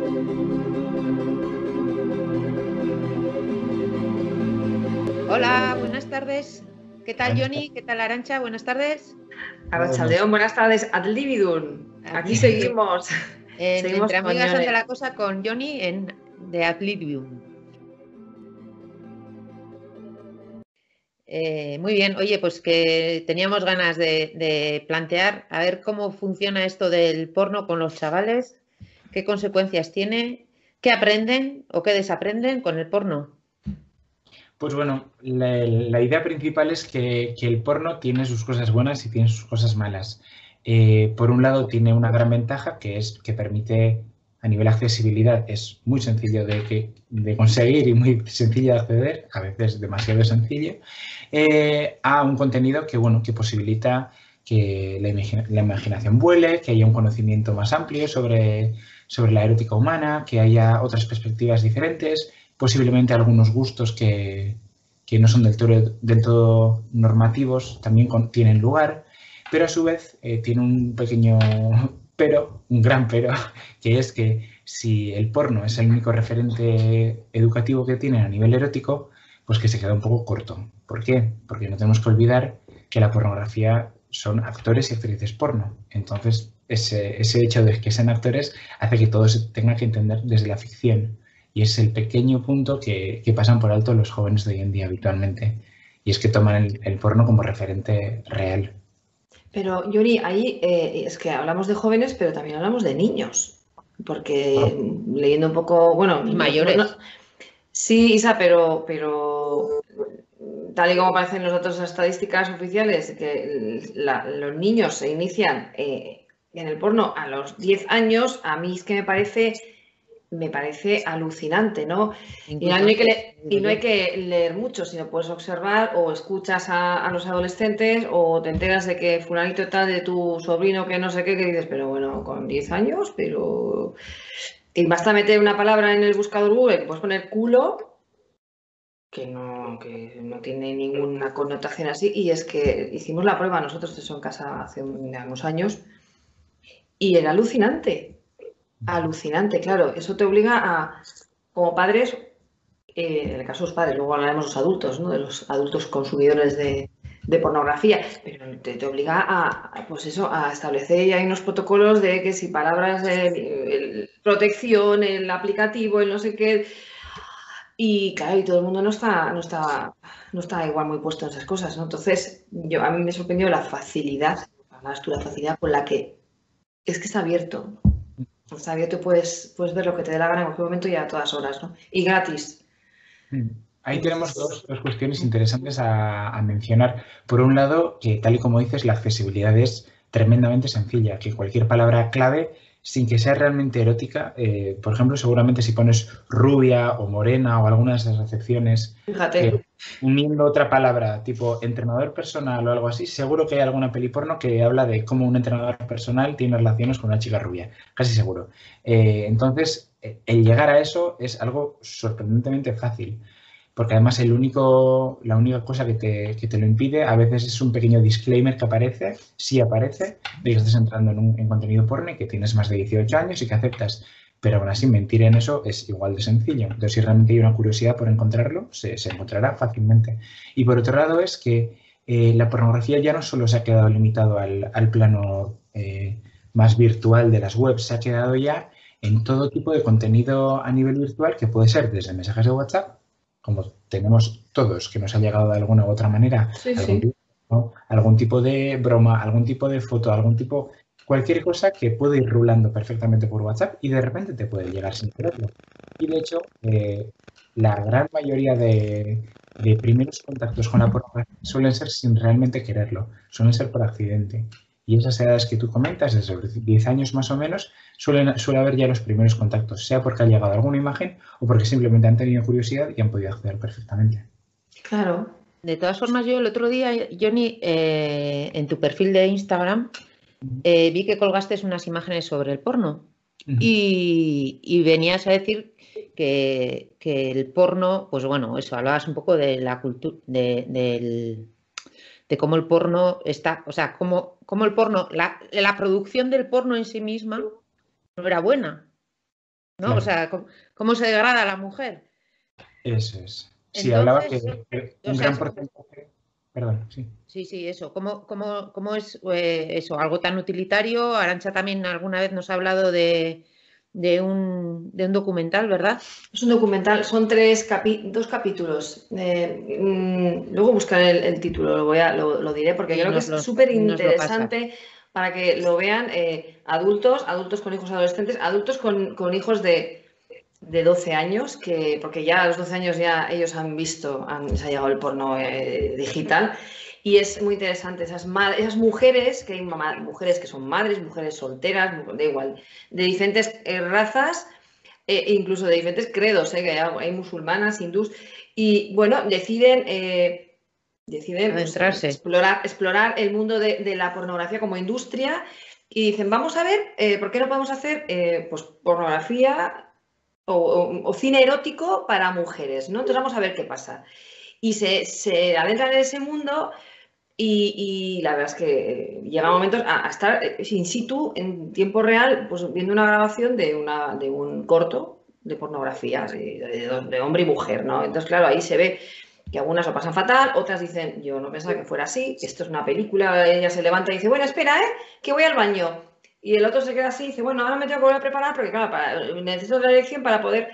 Hola, buenas tardes. ¿Qué tal, Buenas Johnny? ¿Qué tal, Arantxa? Buenas tardes. tardes. Arratsaldeon, buenas tardes, ad libidum. Aquí Aquí seguimos, en seguimos Entre con Amigas ante Yone. la Cosa con Johnny de Adlibium. Muy bien, oye, pues que teníamos ganas de plantear a ver cómo funciona esto del porno con los chavales, qué consecuencias tiene, qué aprenden o qué desaprenden con el porno. Pues bueno, la idea principal es que el porno tiene sus cosas buenas y tiene sus cosas malas. Por un lado, tiene una gran ventaja que es que permite, a nivel de accesibilidad, es muy sencillo de conseguir y muy sencillo de acceder, a veces demasiado sencillo, a un contenido que, bueno, que posibilita que la imaginación vuele, que haya un conocimiento más amplio sobre la erótica humana, que haya otras perspectivas diferentes, posiblemente algunos gustos que no son del todo normativos también tienen lugar, pero a su vez tiene un pequeño pero, un gran pero, que es que si el porno es el único referente educativo que tiene a nivel erótico, pues que se queda un poco corto. ¿Por qué? Porque no tenemos que olvidar que la pornografía son actores y actrices porno. Entonces, ese hecho de que sean actores hace que todo se tenga que entender desde la ficción. Y es el pequeño punto que pasan por alto los jóvenes de hoy en día habitualmente. Y es que toman el porno como referente real. Pero, Yoni, ahí es que hablamos de jóvenes, pero también hablamos de niños. Porque leyendo un poco, bueno, Y mayores. sí, Isa, pero tal y como aparecen los datos estadísticas oficiales, que los niños se inician en el porno a los 10 años, a mí es que me parece alucinante, ¿no? Y Incluso no hay antes, y digo no hay yo. que leer mucho, sino puedes observar o escuchas a los adolescentes o te enteras de que fulanito tal de tu sobrino que no sé qué, que dices, pero bueno, con 10 años, pero... Y basta meter una palabra en el buscador Google, que puedes poner culo, que no tiene ninguna connotación así, y es que hicimos la prueba nosotros, eso en casa hace unos años, y era alucinante. Alucinante, claro. Eso te obliga a, como padres, en el caso de los padres, luego hablaremos de los adultos, ¿no? De los adultos consumidores de pornografía, pero te obliga pues eso, a establecer ya unos protocolos de que si palabras de protección, el aplicativo, el no sé qué. Y claro, y todo el mundo no está igual muy puesto en esas cosas, ¿no? Entonces, a mí me sorprendió la facilidad, además tú la facilidad con la que es que está abierto. Está abierto y puedes ver lo que te dé la gana en cualquier momento y a todas horas, ¿no? Y gratis. Ahí tenemos dos cuestiones interesantes a mencionar. Por un lado, que tal y como dices, la accesibilidad es tremendamente sencilla, que cualquier palabra clave, sin que sea realmente erótica, por ejemplo, seguramente si pones rubia o morena o alguna de esas acepciones, Fíjate. uniendo otra palabra tipo entrenador personal o algo así, seguro que hay alguna peli porno que habla de cómo un entrenador personal tiene relaciones con una chica rubia, casi seguro. Entonces, el llegar a eso es algo sorprendentemente fácil porque además la única cosa que te lo impide a veces es un pequeño disclaimer que aparece, sí aparece, de que estás entrando en contenido porno y que tienes más de 18 años y que aceptas. Pero aún así, mentir en eso es igual de sencillo. Entonces, si realmente hay una curiosidad por encontrarlo, se encontrará fácilmente. Y por otro lado es que la pornografía ya no solo se ha quedado limitado al plano más virtual de las webs, se ha quedado ya en todo tipo de contenido a nivel virtual que puede ser desde mensajes de WhatsApp, como tenemos todos, que nos ha llegado de alguna u otra manera Sí, sí. algún tipo de broma, algún tipo de foto, cualquier cosa que puede ir rulando perfectamente por WhatsApp y de repente te puede llegar sin quererlo. Y de hecho, la gran mayoría de primeros contactos con la pornografía suelen ser sin realmente quererlo, suelen ser por accidente. Y esas edades que tú comentas, desde los 10 años más o menos, suele haber ya los primeros contactos, sea porque ha llegado alguna imagen o porque simplemente han tenido curiosidad y han podido acceder perfectamente. Claro. De todas formas, yo el otro día, Johnny, en tu perfil de Instagram, vi que colgaste unas imágenes sobre el porno y venías a decir que el porno, pues bueno, eso, hablabas un poco de la cultura, de cómo el porno está, o sea, cómo el porno, la producción del porno en sí misma no era buena. ¿no? Claro. O sea, cómo se degrada a la mujer. Eso es. Sí, hablaba Entonces, que o un sea, gran porcentaje. Perdón, sí. sí, eso. ¿Cómo es eso? Algo tan utilitario. Arantxa también alguna vez nos ha hablado de un documental, ¿verdad? Es un documental, son dos capítulos. Luego buscaré el título, lo diré, porque Sí, creo que es súper nos lo pasa. interesante para que lo vean adultos con hijos adolescentes, adultos con hijos de 12 años, porque ya a los 12 años ya ellos han visto, se ha llegado el porno digital. Y es muy interesante, esas mujeres, que hay mujeres que son madres, mujeres solteras, da igual, de diferentes razas, incluso de diferentes credos, que hay musulmanas, hindús, y bueno, deciden pues, Adentrarse. explorar el mundo de la pornografía como industria y dicen, vamos a ver, ¿por qué no podemos hacer pues, pornografía o cine erótico para mujeres, ¿no? Entonces vamos a ver qué pasa. Y se adentran en ese mundo y la verdad es que llega momentos a estar in situ, en tiempo real, pues viendo una grabación de un corto de pornografía, de hombre y mujer, ¿no? Entonces, claro, ahí se ve que algunas lo pasan fatal, otras dicen, yo no pensaba que fuera así, esto es una película, ella se levanta y dice, bueno, espera, que voy al baño. Y el otro se queda así y dice, bueno, ahora me tengo que volver a preparar porque, claro, necesito otra lección para poder...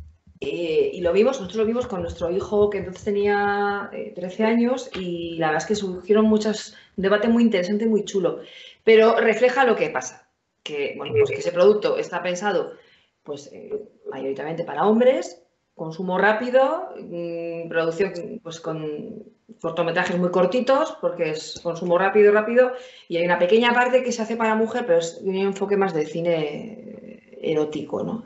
y nosotros lo vimos con nuestro hijo que entonces tenía 13 años y la verdad es que surgieron un debate muy interesante, muy chulo, pero refleja lo que pasa, que, bueno, pues que ese producto está pensado pues mayoritariamente para hombres, consumo rápido, producción pues con cortometrajes muy cortitos porque es consumo rápido y hay una pequeña parte que se hace para mujer, pero es un enfoque más de cine erótico, ¿no?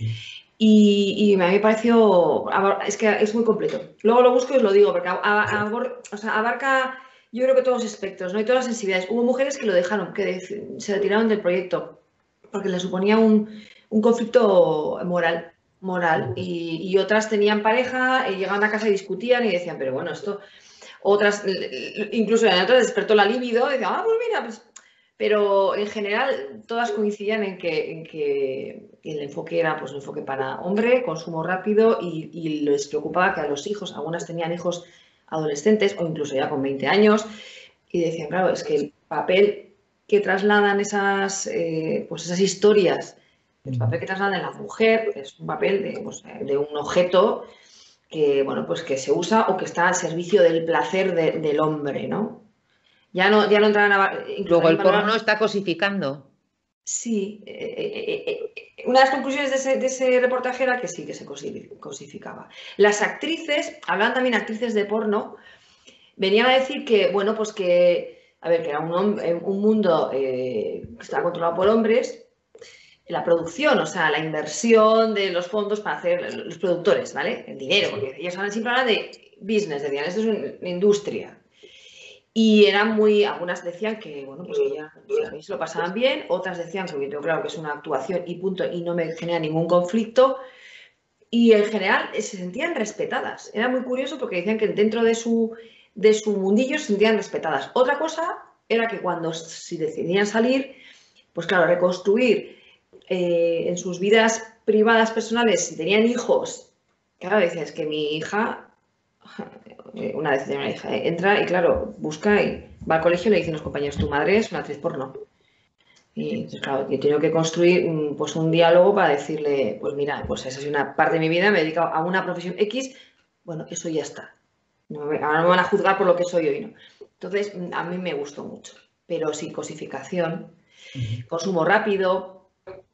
Y a mí me pareció, es que es muy completo. Luego lo busco y os lo digo, porque abarca, yo creo que todos los espectros, ¿no? Y todas las sensibilidades. Hubo mujeres que lo dejaron, que se retiraron del proyecto, porque le suponía un conflicto moral y otras tenían pareja y llegaban a casa y discutían y decían, pero bueno, esto... Otras, incluso en otras despertó la libido y decían, pues mira, pues... Pero en general todas coincidían en que el enfoque era pues un enfoque para hombre, consumo rápido y les preocupaba que a los hijos, algunas tenían hijos adolescentes o incluso ya con 20 años y decían, claro, es que el papel que trasladan pues esas historias, el papel que trasladan la mujer es un papel de un objeto que, bueno, pues que se usa o que está al servicio del placer del hombre, ¿no? Ya no entraban incluso Luego ahí el porno valorar. está cosificando. Sí, una de las conclusiones de ese reportaje era que sí, que se cosificaba. Las actrices, hablaban también actrices de porno, venían a decir que, bueno, pues que, a ver, que era un mundo que estaba controlado por hombres, la producción, o sea, la inversión de los fondos para hacer los productores, ¿vale? El dinero, porque ellos siempre hablan de business, decían, esto es una industria. Y algunas decían que, bueno, pues que ya se lo pasaban bien, otras decían que yo tengo claro que es una actuación y punto, y no me genera ningún conflicto. Y en general se sentían respetadas. Era muy curioso porque decían que dentro de su mundillo se sentían respetadas. Otra cosa era que si decidían salir, pues claro, reconstruir en sus vidas privadas, personales, si tenían hijos, claro, decían, es que mi hija una vez tenía una hija, entra y claro, busca y va al colegio y le dicen los compañeros, tu madre es una actriz porno. Y entonces, claro, yo tengo que construir pues un diálogo para decirle, pues mira, pues esa es una parte de mi vida, me he dedicado a una profesión X, bueno, eso ya está. Ahora no me van a juzgar por lo que soy hoy, ¿no? Entonces, a mí me gustó mucho. Pero sí, cosificación, consumo rápido,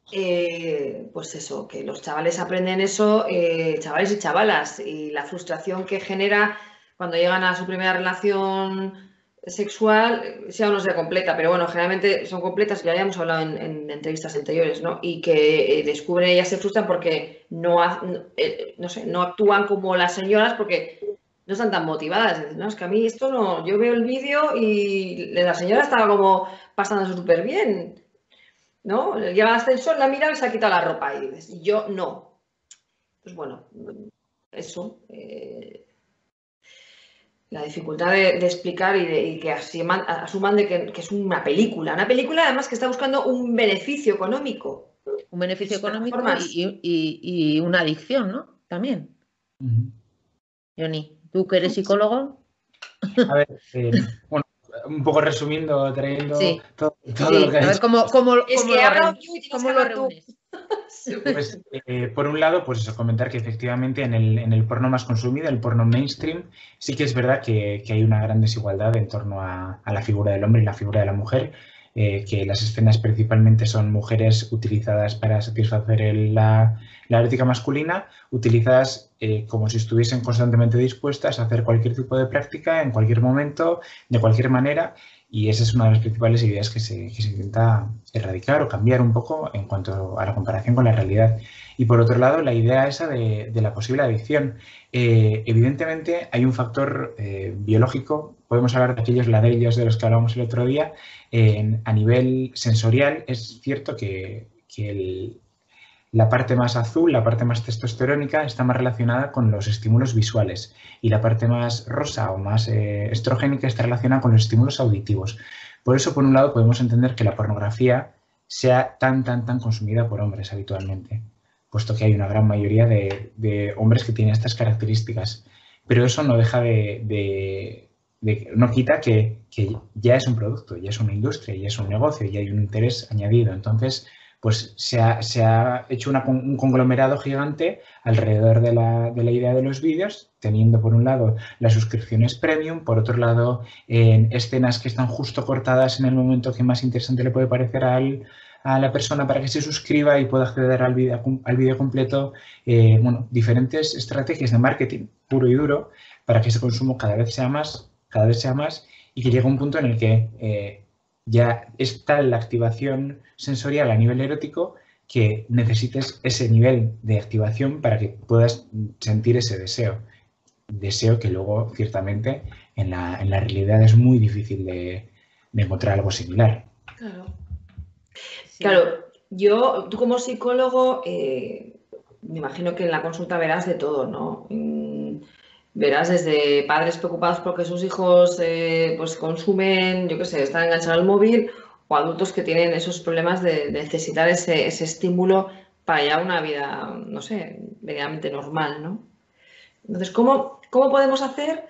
pues eso, que los chavales aprenden eso, chavales y chavalas, y la frustración que genera cuando llegan a su primera relación sexual, sea o no sea completa, pero bueno, generalmente son completas, ya habíamos hablado en entrevistas anteriores, ¿no? Y que descubren, ellas se frustran porque no sé, no actúan como las señoras porque no están tan motivadas. Dicen, no, es que a mí esto no, yo veo el vídeo y la señora estaba como pasando súper bien, ¿no? Llega al ascensor, la mira y se ha quitado la ropa y dices, yo no. Pues bueno, eso. La dificultad de explicar y que asuman de que es una película además que está buscando un beneficio económico. Un beneficio económico formas. y una adicción, ¿no? También. Johnny, tú que eres psicólogo. A ver, bueno, un poco resumiendo, trayendo Sí, todo sí. lo que ha A ver dicho. cómo Es que he hablado yo y tienes cómo que lo hablar tú. reúnes. Pues, por un lado, pues eso, comentar que efectivamente en el porno más consumido, el porno mainstream, sí que es verdad que hay una gran desigualdad en torno a la figura del hombre y la figura de la mujer, que las escenas principalmente son mujeres utilizadas para satisfacer la erótica masculina, utilizadas como si estuviesen constantemente dispuestas a hacer cualquier tipo de práctica en cualquier momento, de cualquier manera. Y esa es una de las principales ideas que se intenta erradicar o cambiar un poco en cuanto a la comparación con la realidad. Y por otro lado, la idea esa de la posible adicción. Evidentemente hay un factor biológico, podemos hablar de aquellos ladrillos de los que hablábamos el otro día. A nivel sensorial es cierto que la parte más azul, la parte más testosterónica, está más relacionada con los estímulos visuales y la parte más rosa o más estrogénica está relacionada con los estímulos auditivos. Por eso, por un lado, podemos entender que la pornografía sea tan consumida por hombres habitualmente, puesto que hay una gran mayoría de hombres que tienen estas características. Pero eso no deja no quita que ya es un producto, ya es una industria, ya es un negocio, ya hay un interés añadido. Entonces, pues se ha hecho un conglomerado gigante alrededor de la idea de los vídeos, teniendo por un lado las suscripciones premium, por otro lado escenas que están justo cortadas en el momento que más interesante le puede parecer a la persona para que se suscriba y pueda acceder al vídeo completo. Bueno, diferentes estrategias de marketing puro y duro para que ese consumo cada vez sea más y que llegue a un punto en el que ya está la activación sensorial a nivel erótico que necesites ese nivel de activación para que puedas sentir ese deseo. Deseo que luego, ciertamente, en la realidad es muy difícil de encontrar algo similar. Claro. Sí. Claro, tú como psicólogo, me imagino que en la consulta verás de todo, ¿no? Verás desde padres preocupados porque sus hijos pues consumen, yo qué sé, están enganchados al móvil, o adultos que tienen esos problemas de necesitar ese estímulo para llevar una vida, no sé, medianamente normal, ¿no? Entonces, ¿cómo podemos hacer,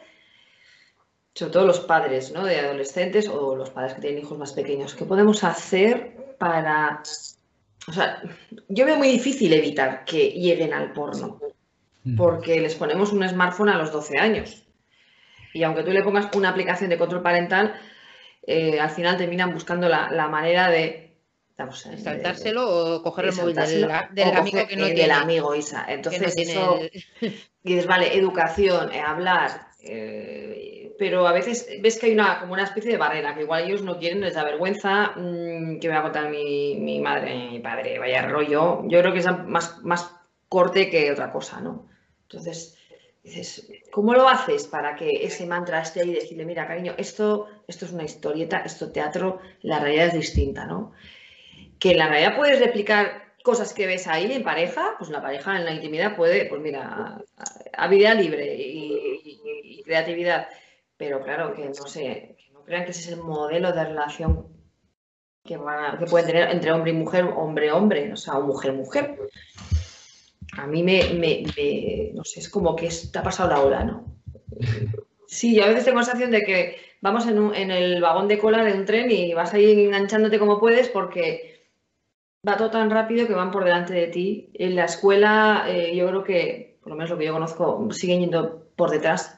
sobre todo los padres, ¿no?, de adolescentes o los padres que tienen hijos más pequeños, qué podemos hacer para... O sea, yo veo muy difícil evitar que lleguen al porno, porque les ponemos un smartphone a los 12 años. Y aunque tú le pongas una aplicación de control parental, al final terminan buscando la manera de... saltárselo o coger el móvil del amigo que no tiene. Del amigo, Isa. Entonces, eso... Dices, vale, educación, hablar... pero a veces ves que hay como una especie de barrera, que igual ellos no quieren, les da vergüenza, que me va a contar mi madre, mi padre, vaya rollo. Yo creo que es más corte que otra cosa, ¿no? Entonces, dices, ¿cómo lo haces para que ese mantra esté ahí y decirle, mira, cariño, esto es una historieta, esto es teatro, la realidad es distinta, ¿no? Que en la realidad puedes replicar cosas que ves ahí en pareja, pues la pareja en la intimidad puede, pues mira, habilidad libre y creatividad. Pero claro, que no sé, que no crean que ese es el modelo de relación que pueden tener entre hombre y mujer, hombre-hombre, o sea, o mujer-mujer. A mí no sé, es como que te ha pasado la ola, ¿no? Sí, yo a veces tengo la sensación de que vamos en el vagón de cola de un tren y vas ahí enganchándote como puedes porque va todo tan rápido que van por delante de ti. En la escuela, yo creo que, por lo menos lo que yo conozco, siguen yendo por detrás.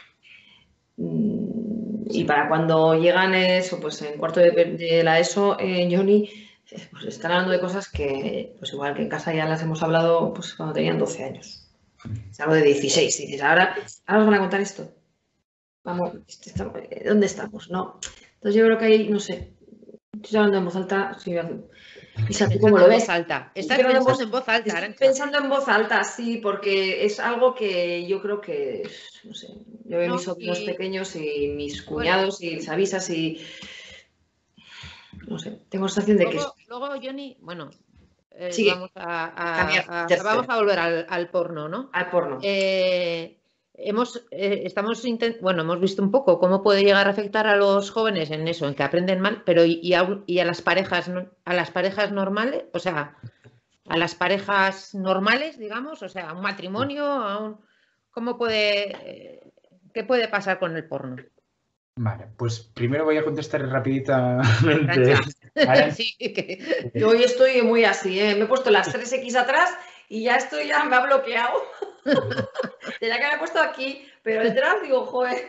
Y para cuando llegan eso, pues en cuarto de la ESO, Johnny, pues están hablando de cosas que, pues igual que en casa ya las hemos hablado pues cuando tenían 12 años. Es algo de 16. Y dices, ahora os van a contar esto. Vamos, ¿dónde estamos? ¿No? Entonces yo creo que ahí, no sé, estoy hablando en voz alta, Isa, ¿tú cómo lo ves? Estás pensando en voz alta, Arantxa. Pensando en voz alta, sí, porque es algo que yo creo que, no sé, yo veo mis sobrinos pequeños y mis cuñados y les avisas y, no sé, tengo la sensación de que... Luego, Johnny, bueno, sí, vamos a volver al porno, ¿no? Al porno. Hemos visto un poco cómo puede llegar a afectar a los jóvenes en eso, en que aprenden mal, pero y a las parejas normales, o sea, a las parejas normales, digamos, o sea, a un matrimonio, ¿qué puede pasar con el porno? Vale, pues primero voy a contestar rapiditamente. Sí, Yo hoy estoy muy así, ¿eh? Me he puesto las 3X atrás y ya me ha bloqueado. Tenía que haber puesto aquí, pero detrás digo, joder.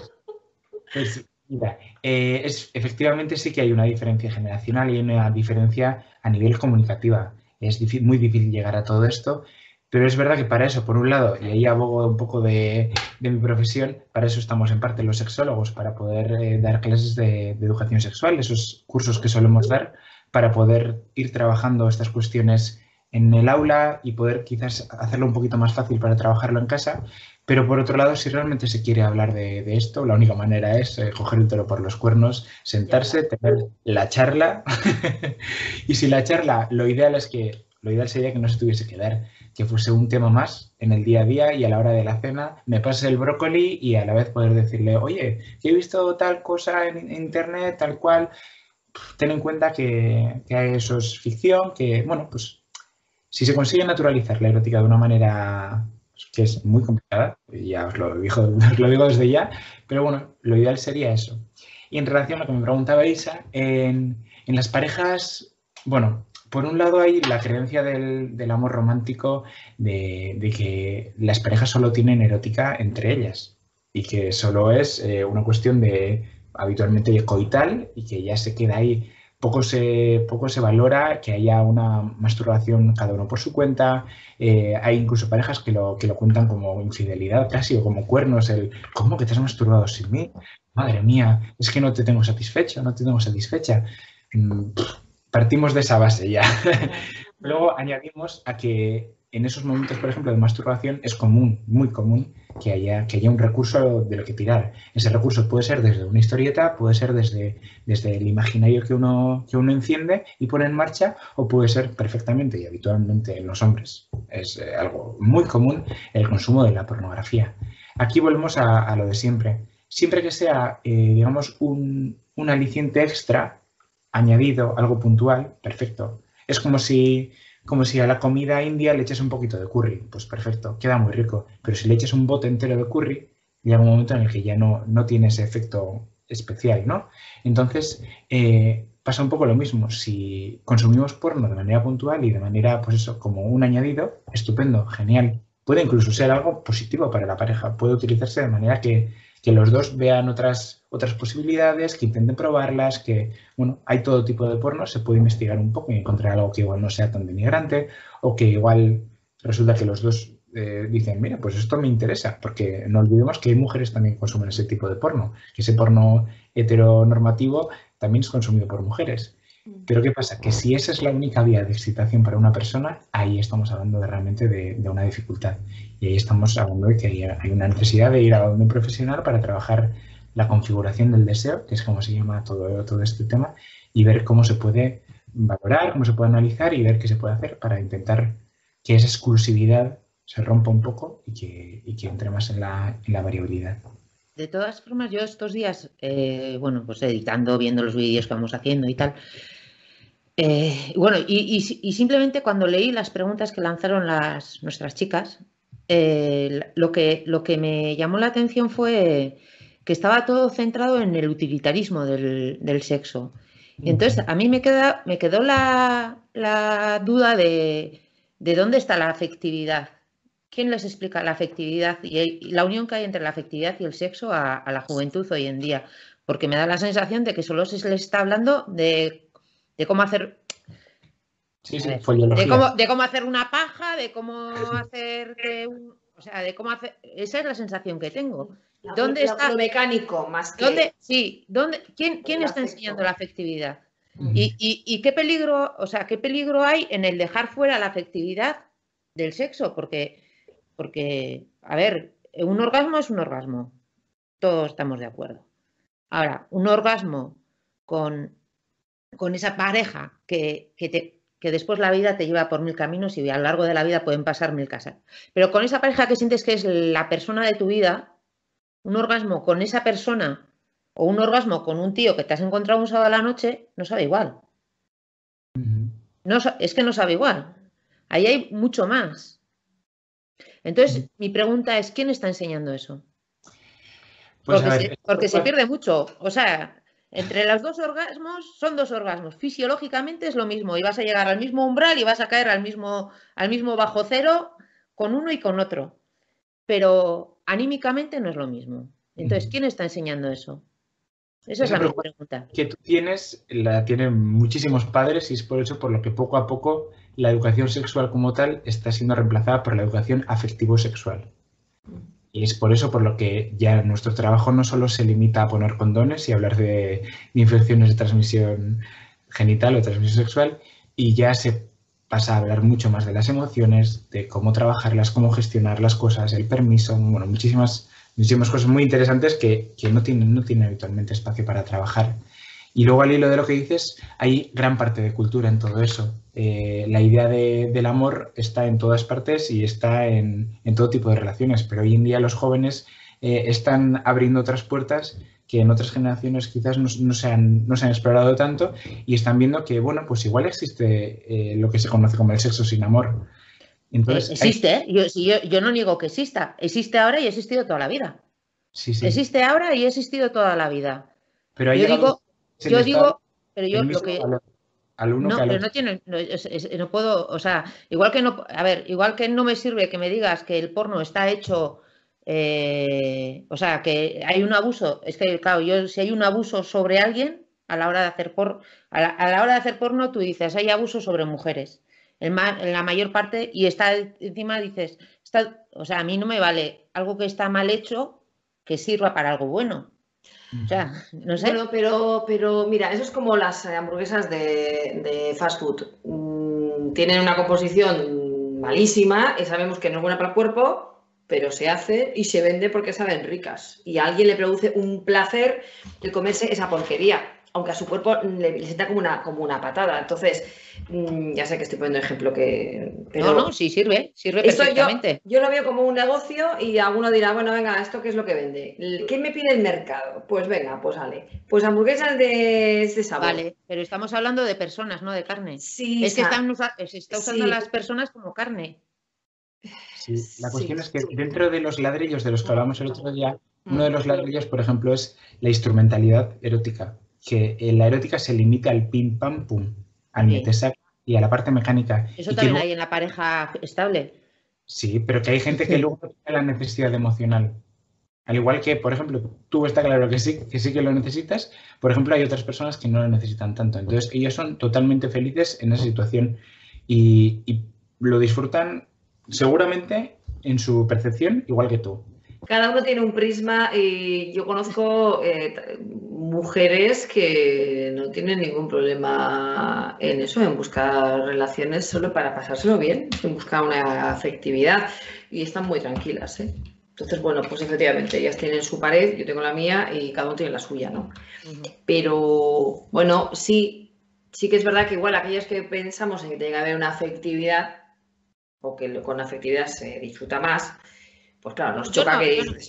Pues mira, efectivamente sí que hay una diferencia generacional y una diferencia a nivel comunicativa. Es muy difícil llegar a todo esto, pero es verdad que para eso, por un lado, y ahí abogo un poco de mi profesión, para eso estamos en parte los sexólogos, para poder dar clases de educación sexual, esos cursos que solemos dar, para poder ir trabajando estas cuestiones en el aula y poder quizás hacerlo un poquito más fácil para trabajarlo en casa. Pero por otro lado, si realmente se quiere hablar de esto, la única manera es coger el toro por los cuernos, sentarse, tener la charla. Y si la charla, lo ideal sería que no se tuviese que dar, que fuese un tema más en el día a día y a la hora de la cena me pase el brócoli y a la vez poder decirle, oye, que he visto tal cosa en internet, tal cual. Ten en cuenta que eso es ficción, que, bueno, pues si se consigue naturalizar la erótica de una manera que es muy complicada, ya os lo digo desde ya, pero bueno, lo ideal sería eso. Y en relación a lo que me preguntaba Isa, en las parejas, bueno, por un lado hay la creencia del amor romántico, de que las parejas solo tienen erótica entre ellas y que solo es una cuestión de habitualmente coital y que ya se queda ahí. Poco se valora que haya una masturbación cada uno por su cuenta. Hay incluso parejas que lo cuentan como infidelidad casi o como cuernos. ¿Cómo que te has masturbado sin mí? Madre mía, es que no te tengo satisfecho, no te tengo satisfecha. Partimos de esa base ya. Luego añadimos a que en esos momentos, por ejemplo, de masturbación es común, muy común, que haya un recurso de lo que tirar. Ese recurso puede ser desde una historieta, puede ser desde el imaginario que uno enciende y pone en marcha, o puede ser perfectamente y habitualmente en los hombres. Es algo muy común el consumo de la pornografía. Aquí volvemos a lo de siempre. Siempre que sea, digamos, un aliciente extra añadido, algo puntual, perfecto. Es como si a la comida india le eches un poquito de curry. Pues perfecto, queda muy rico. Pero si le eches un bote entero de curry, llega un momento en el que ya no tiene ese efecto especial, ¿no? Entonces, pasa un poco lo mismo. Si consumimos porno de manera puntual y de manera, pues eso, como un añadido, estupendo, genial. Puede incluso ser algo positivo para la pareja. Puede utilizarse de manera que los dos vean otras posibilidades, que intenten probarlas, que, bueno, hay todo tipo de porno, se puede investigar un poco y encontrar algo que igual no sea tan denigrante o que igual resulta que los dos dicen, mira, pues esto me interesa, porque no olvidemos que hay mujeres también que consumen ese tipo de porno, que ese porno heteronormativo también es consumido por mujeres. Pero ¿qué pasa? Que si esa es la única vía de excitación para una persona, ahí estamos hablando realmente de una dificultad. Y ahí estamos hablando de que hay una necesidad de ir a un profesional para trabajar la configuración del deseo, que es como se llama todo este tema, y ver cómo se puede valorar, cómo se puede analizar y ver qué se puede hacer para intentar que esa exclusividad se rompa un poco y que entre más en la variabilidad. De todas formas, yo estos días, bueno, pues editando, viendo los vídeos que vamos haciendo y tal, bueno, y simplemente cuando leí las preguntas que lanzaron nuestras chicas, lo que me llamó la atención fue que estaba todo centrado en el utilitarismo del sexo. Y entonces a mí me quedó la duda de dónde está la afectividad. ¿Quién les explica la afectividad y la unión que hay entre la afectividad y el sexo a la juventud hoy en día? Porque me da la sensación de que solo se les está hablando de cómo hacer. Sí, de cómo hacer una paja, de cómo hacer o sea, de cómo hacer. Esa es la sensación que tengo. ¿Dónde está lo mecánico más que? ¿Quién está enseñando la afectividad? ¿Y qué peligro, o sea, qué peligro hay en el dejar fuera la afectividad del sexo? Porque, a ver, un orgasmo es un orgasmo. Todos estamos de acuerdo. Ahora, un orgasmo con esa pareja que después la vida te lleva por 1000 caminos y a lo largo de la vida pueden pasar 1000 cosas. Pero con esa pareja que sientes que es la persona de tu vida, un orgasmo con esa persona o un orgasmo con un tío que te has encontrado un sábado a la noche, no sabe igual. Es que no sabe igual. Ahí hay mucho más. Entonces, mi pregunta es, ¿quién está enseñando eso? Pues Porque se pierde mucho. O sea, entre los dos orgasmos, son dos orgasmos. Fisiológicamente es lo mismo y vas a llegar al mismo umbral y vas a caer al mismo bajo cero con uno y con otro. Pero anímicamente no es lo mismo. Entonces, ¿quién está enseñando eso? Esa es la pregunta. Que tú la tienen muchísimos padres y es por eso por lo que poco a poco la educación sexual como tal está siendo reemplazada por la educación afectivo-sexual. Y es por eso por lo que ya nuestro trabajo no solo se limita a poner condones y hablar de infecciones de transmisión genital o transmisión sexual, y ya se pasa a hablar mucho más de las emociones, de cómo trabajarlas, cómo gestionar las cosas, el permiso, bueno, muchísimas cosas muy interesantes que no tienen habitualmente espacio para trabajar. Y luego, al hilo de lo que dices, hay gran parte de cultura en todo eso. La idea del amor está en todas partes y está en todo tipo de relaciones, pero hoy en día los jóvenes están abriendo otras puertas que en otras generaciones quizás no se han explorado tanto, y están viendo que, bueno, pues igual existe lo que se conoce como el sexo sin amor. Entonces, existe, yo no niego que exista. Existe ahora y ha existido toda la vida. Sí, sí. Existe ahora y ha existido toda la vida. Pero yo digo, pero yo lo que... No, pero no tiene, no puedo, o sea, igual que no me sirve que me digas que el porno está hecho, o sea, que hay un abuso, es que, claro, si hay un abuso sobre alguien a la hora de hacer porno, a la hora de hacer porno tú dices, hay abuso sobre mujeres, en la mayor parte, y está encima dices, o sea, a mí no me vale algo que está mal hecho que sirva para algo bueno. O sea, no sé. Bueno, pero mira, eso es como las hamburguesas de fast food. Tienen una composición malísima y sabemos que no es buena para el cuerpo, pero se hace y se vende porque saben ricas. Y a alguien le produce un placer el comerse esa porquería, aunque a su cuerpo le sienta como una patada. Entonces, ya sé que estoy poniendo ejemplo pero no, sí, sirve perfectamente. Yo lo veo como un negocio y alguno dirá, bueno, venga, ¿esto qué es lo que vende? ¿Qué me pide el mercado? Pues venga, pues vale. Pues hamburguesas de sabor. Vale, pero estamos hablando de personas, no de carne. Sí, es que se está usando a las personas como carne. Sí, la cuestión es que dentro de los ladrillos de los que hablamos el otro día, uno de los ladrillos, por ejemplo, es la instrumentalidad erótica, que la erótica se limita al pim pam pum, al metesac y a la parte mecánica. Eso también hay en la pareja estable. Sí, pero que hay gente que luego tiene la necesidad emocional. Al igual que, por ejemplo, tú está claro que sí que lo necesitas, por ejemplo, hay otras personas que no lo necesitan tanto. Entonces, ellos son totalmente felices en esa situación y lo disfrutan seguramente en su percepción igual que tú. Cada uno tiene un prisma y yo conozco mujeres que no tienen ningún problema en eso, en buscar relaciones solo para pasárselo bien, en buscar una afectividad y están muy tranquilas, ¿eh? Entonces, bueno, pues efectivamente, ellas tienen su pared, yo tengo la mía y cada uno tiene la suya, ¿no? Pero, bueno, sí que es verdad que igual aquellas que pensamos en que tiene que haber una afectividad o que con afectividad se disfruta más, pues claro, nos choca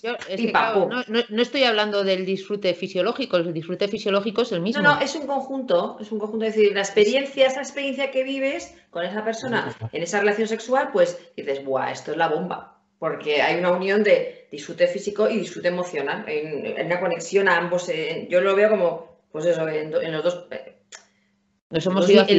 no estoy hablando del disfrute fisiológico, el disfrute fisiológico es el mismo. No, es un conjunto, es decir, esa experiencia que vives con esa persona en esa relación sexual, pues dices, ¡buah, esto es la bomba! Porque hay una unión de disfrute físico y disfrute emocional, hay una conexión a ambos, yo lo veo como, pues eso, en los dos... Nos hemos ido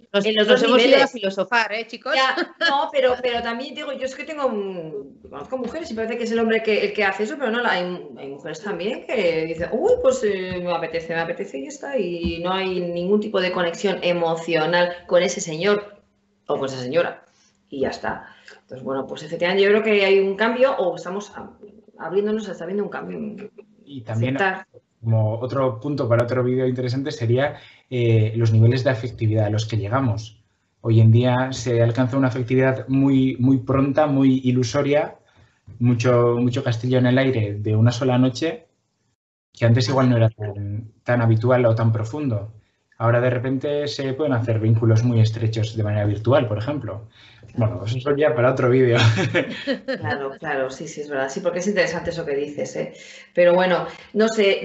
a filosofar, chicos. Ya, no, pero también digo, yo es que conozco mujeres y parece que es el hombre el que hace eso, pero no, hay mujeres también que dicen, uy, pues me apetece y ya está, y no hay ningún tipo de conexión emocional con ese señor o con esa señora, y ya está. Entonces, bueno, pues efectivamente yo creo que hay un cambio, o estamos abriéndonos, está habiendo un cambio. Y también, como otro punto para otro vídeo interesante, sería los niveles de afectividad a los que llegamos. Hoy en día se alcanza una afectividad muy, muy pronta, muy ilusoria, mucho castillo en el aire de una sola noche, que antes igual no era tan habitual o tan profundo. Ahora de repente se pueden hacer vínculos muy estrechos de manera virtual, por ejemplo. Bueno, eso ya para otro vídeo. Claro, sí, es verdad. Sí, porque es interesante eso que dices, ¿eh? Pero bueno, no sé,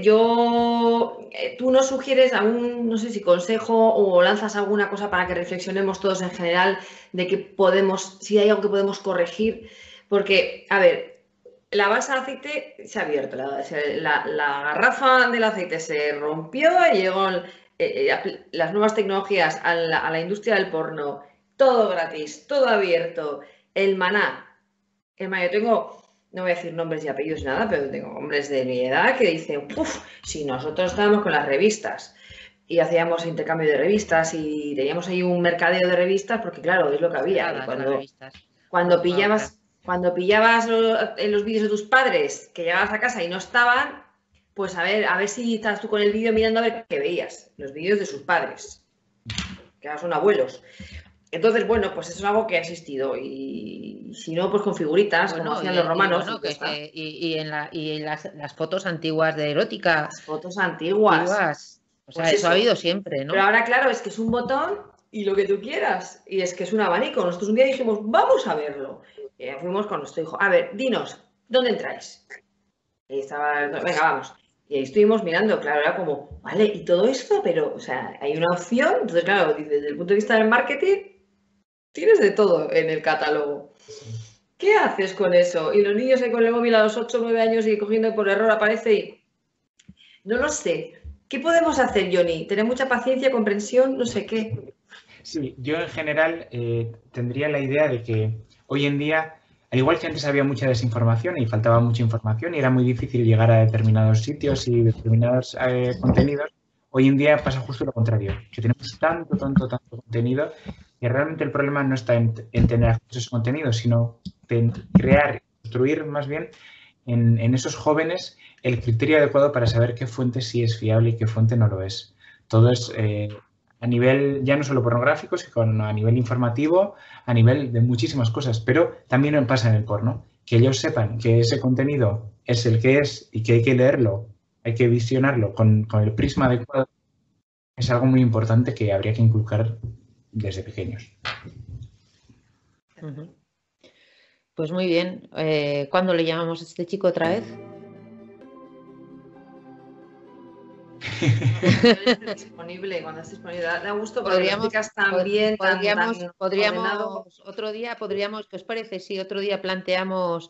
tú nos sugieres algún, no sé si consejo o lanzas alguna cosa para que reflexionemos todos en general de que podemos, si hay algo que podemos corregir, porque, a ver, la base de aceite se ha abierto, la garrafa del aceite se rompió, llegó las nuevas tecnologías a la industria del porno, todo gratis, todo abierto, el maná. Yo tengo, no voy a decir nombres y apellidos ni nada, pero tengo hombres de mi edad que dicen, uff, si nosotros estábamos con las revistas y hacíamos intercambio de revistas y teníamos ahí un mercadeo de revistas, porque claro, es lo que había. Y cuando pillabas los vídeos de tus padres que llegabas a casa y no estaban, pues a ver si estabas tú con el vídeo mirando a ver qué veías, los vídeos de sus padres, que ahora son abuelos. Entonces, bueno, pues eso es algo que ha existido y si no, pues con figuritas, como hacían los romanos. Y en las fotos antiguas de erótica. Las fotos antiguas. O sea, pues eso ha habido siempre, ¿no? Pero ahora, claro, es que es un botón y lo que tú quieras. Y es que es un abanico. Nosotros un día dijimos, vamos a verlo. Y fuimos con nuestro hijo. A ver, dinos, ¿dónde entráis? Y estaba, venga, vamos. Y ahí estuvimos mirando, claro, era como, vale, y todo esto, pero, o sea, hay una opción. Entonces, claro, desde el punto de vista del marketing, tienes de todo en el catálogo. ¿Qué haces con eso? Y los niños ahí con el móvil a los 8 o 9 años y cogiendo por error aparece y... No lo sé. ¿Qué podemos hacer, Johnny? ¿Tener mucha paciencia, comprensión? No sé qué. Sí, yo en general tendría la idea de que hoy en día, al igual que antes había mucha desinformación y faltaba mucha información y era muy difícil llegar a determinados sitios y determinados contenidos, hoy en día pasa justo lo contrario, que tenemos tanto contenido que realmente el problema no está en tener acceso a ese contenido, sino en crear, construir más bien en esos jóvenes el criterio adecuado para saber qué fuente sí es fiable y qué fuente no lo es. Todo es a nivel ya no solo pornográfico, sino a nivel informativo, a nivel de muchísimas cosas, pero también pasa en el porno. Que ellos sepan que ese contenido es el que es y que hay que leerlo, hay que visionarlo con el prisma adecuado, es algo muy importante que habría que inculcar desde pequeños. Pues muy bien. ¿Cuándo le llamamos a este chico otra vez? Cuando esté disponible, da gusto porque lo explicas tan bien, podríamos otro día, ¿qué os parece si otro día planteamos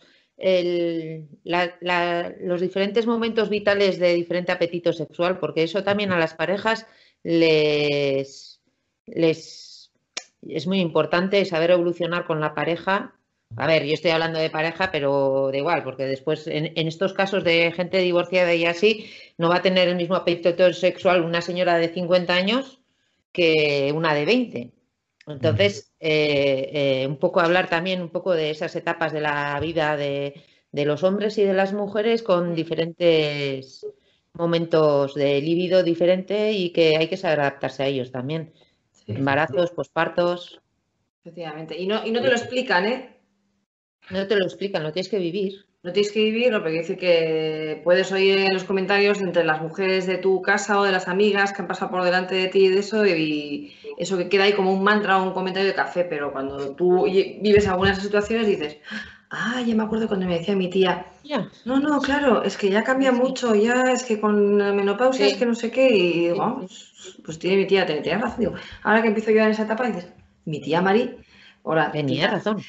los diferentes momentos vitales de diferente apetito sexual? Porque eso también a las parejas les es muy importante saber evolucionar con la pareja. A ver, yo estoy hablando de pareja, pero da igual, porque después en estos casos de gente divorciada y así, no va a tener el mismo apetito sexual una señora de 50 años que una de 20. Entonces, un poco hablar también un poco de esas etapas de la vida de los hombres y de las mujeres con diferentes momentos de libido diferente y que hay que saber adaptarse a ellos también. Sí. Embarazos, pospartos. Efectivamente. Y no te lo explican, ¿eh? No te lo explican, lo tienes que vivir. Lo tienes que vivir, porque dice que puedes oír en los comentarios entre las mujeres de tu casa o de las amigas que han pasado por delante de ti de eso, y eso que queda ahí como un mantra o un comentario de café, pero cuando tú vives algunas situaciones dices, ya me acuerdo cuando me decía mi tía, no, claro, es que ya cambia mucho, ya es que con la menopausia es que no sé qué, y digo, pues tiene mi tía, tenía razón, digo, ahora que empiezo yo en esa etapa, dices, mi tía Mari, ahora, tenía razón.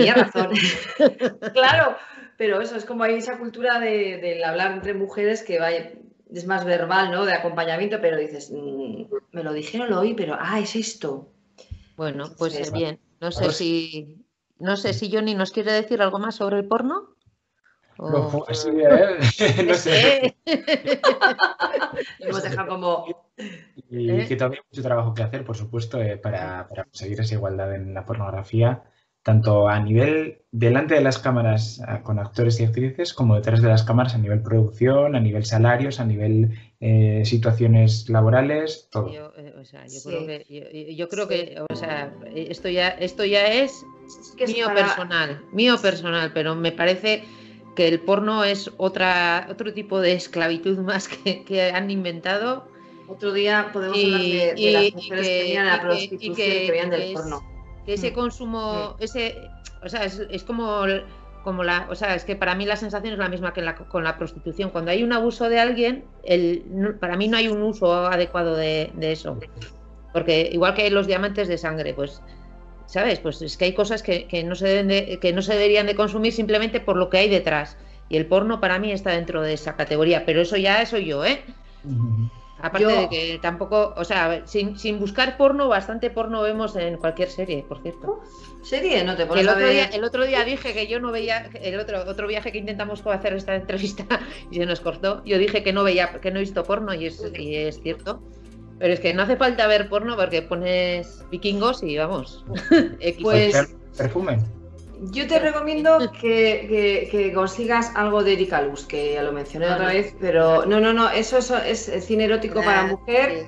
Claro, pero eso es como hay esa cultura del hablar entre mujeres que es más verbal, ¿no? De acompañamiento, pero dices, me lo dijeron, lo oí, pero es esto. Bueno, pues bien, no sé si Johnny nos quiere decir algo más sobre el porno. No, sí, no sé. Lo hemos dejado como... Y que todavía hay mucho trabajo que hacer, por supuesto, para conseguir esa igualdad en la pornografía, tanto a nivel delante de las cámaras con actores y actrices, como detrás de las cámaras a nivel producción, a nivel salarios, a nivel situaciones laborales, todo. Yo creo que o sea, esto ya es mío personal, pero me parece que el porno es otro tipo de esclavitud más que han inventado Otro día podemos hablar de las mujeres que venían a la prostitución y que venían del porno. Que ese consumo, o sea, es como o sea, es que para mí la sensación es la misma que con la prostitución. Cuando hay un abuso de alguien, para mí no hay un uso adecuado de eso. Porque igual que los diamantes de sangre, pues, ¿sabes? Pues es que hay cosas que no se deberían de consumir simplemente por lo que hay detrás. Y el porno para mí está dentro de esa categoría, pero eso ya soy yo, ¿eh? Aparte de que tampoco, o sea, sin buscar porno, bastante porno vemos en cualquier serie, por cierto. ¿Serie? No te pones a ver. El otro día dije que yo no veía, el otro viaje que intentamos hacer esta entrevista y se nos cortó, yo dije que no he visto porno y es cierto. Pero es que no hace falta ver porno porque pones vikingos y vamos. Pues perfume. Yo te recomiendo que consigas algo de Erika Luz, que ya lo mencioné otra vez, pero no, eso es cine erótico para mujer.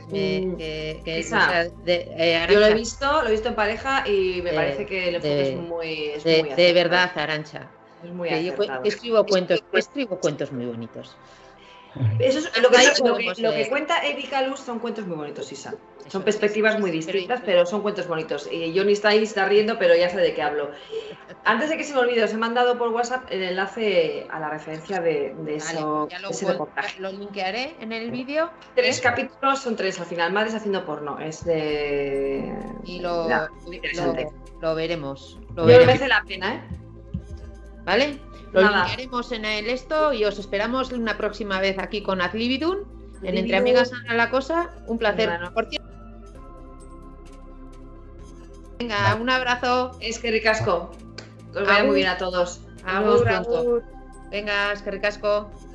Yo lo he visto en pareja y me parece que el enfoque es muy acertado. De verdad, Arantxa. Es muy acertado. Escribo cuentos muy bonitos. Eso es lo que cuenta Erika Luz son cuentos muy bonitos, Isa. Son perspectivas muy distintas, pero son cuentos bonitos. Y Johnny está riendo, pero ya sé de qué hablo. Antes de que se me olvide, os he mandado por WhatsApp el enlace a la referencia de eso. Ese reportaje. Lo linkearé en el vídeo. 3 capítulos, son 3 al final. Madres haciendo porno. Es de. Y lo veremos. Yo merece la pena, ¿eh? ¿Vale? Lo linkearemos en esto y os esperamos una próxima vez aquí con Adlibidun. En Entre Amigas Anda la Cosa. Un placer. Por cierto. Venga, un abrazo. Es que ricasco. Os vaya muy bien a todos. Agur. Venga, es que ricasco.